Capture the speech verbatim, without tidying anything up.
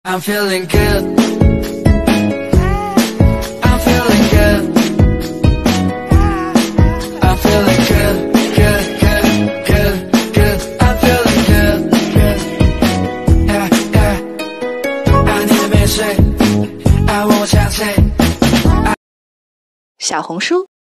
I'm feeling good. I'm feeling good. I'm feeling good, good, good, good, good. I'm feeling good, good. Yeah, yeah. I need a music. I want something. 小红书